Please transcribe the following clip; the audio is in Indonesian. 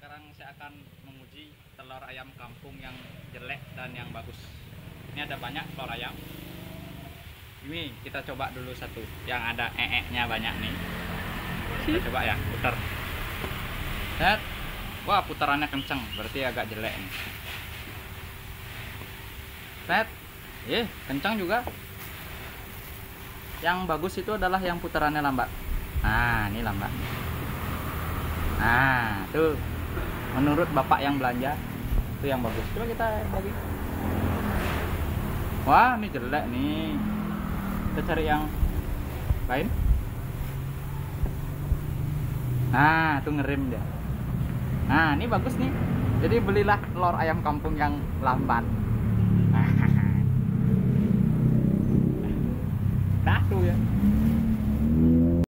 sekarang saya akan menguji telur ayam kampung yang jelek dan yang bagus. Ini ada banyak telur ayam. Ini kita coba dulu satu yang ada nya banyak nih. Kita coba ya, putar. Set. Wah, putarannya kenceng, berarti agak jelek nih. Set. Kencang juga. Yang bagus itu adalah yang putarannya lambat. Nah, ini lambat. Nah, tuh. Menurut bapak yang belanja, itu yang bagus. Coba kita bagi. Wah, ini jelek nih. Kita cari yang lain. Nah, tuh ngerem dia. Nah, ini bagus nih. Jadi belilah telur ayam kampung yang lambat. Nah tuh ya.